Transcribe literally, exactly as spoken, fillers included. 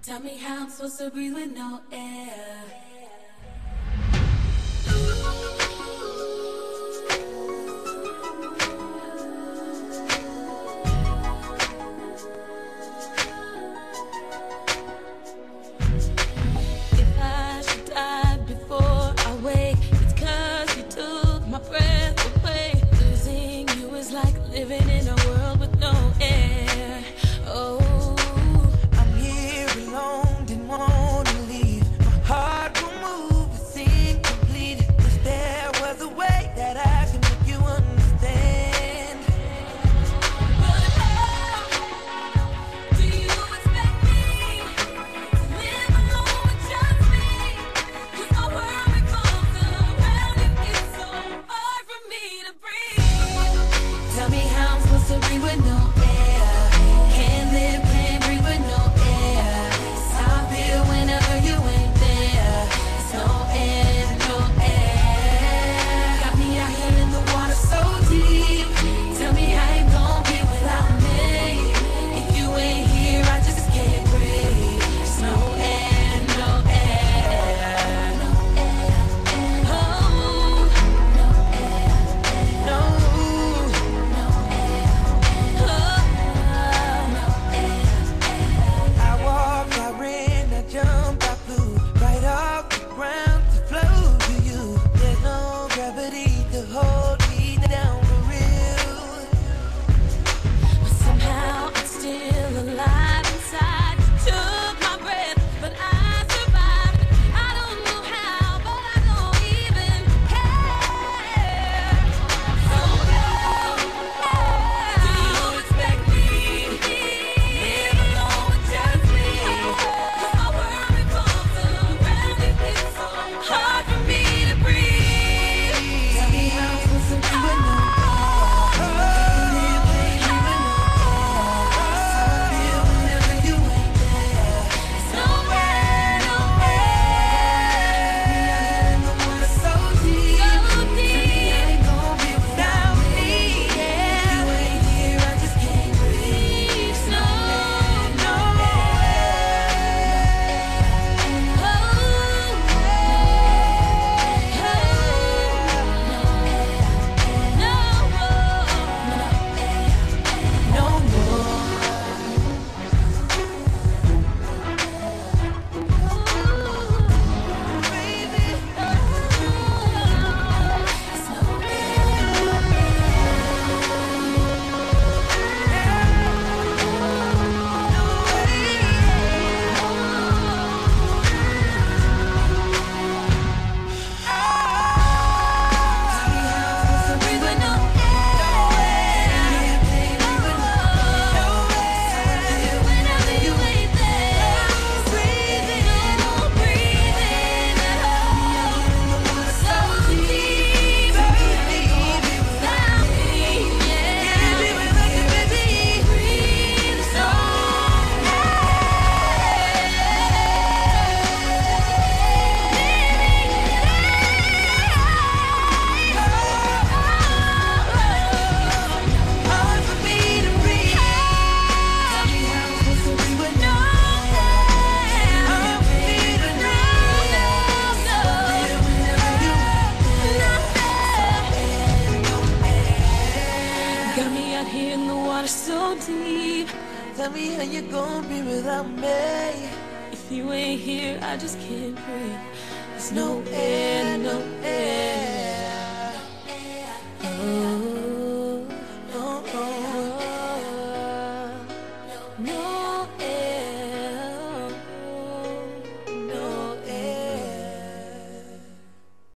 Tell me how I'm supposed to breathe with no air. If I should die before I wake, it's 'cause you took my breath away. Losing you is like living in a world with no air. Oh, I'm here alone, didn't want to leave. My heart will move, it's incomplete. If there was a way that I could make you understand. but how do you expect me to live alone with just me? 'Cause my world revolves around you. It's so hard for me to breathe. Tell me how I'm supposed to breathe with no air. Can't live, can't breathe with no air. It's how I feel whenever you ain't there. It's no air, no air. Got me out here in the water so deep. Tell me how you gon' be without me. If you ain't here, I just can't breathe. It's no air, no air. No air, oh, no air, No, no air, oh, no air. I walked, I ran, I jumped, I flew right off the ground to flow to you. There's no gravity to hold me down for real. But somehow I'm still alive inside. You took my breath, but I survived. I don't know how, but I don't even care. So how do you expect me to live alone with just me? 'Cause my world revolves around you. It's so hard for me to breathe. Tell me how I'm supposed to be with no got me out here in the water so deep. Tell me how you gonna be without me. If you ain't here, I just can't breathe. There's no air.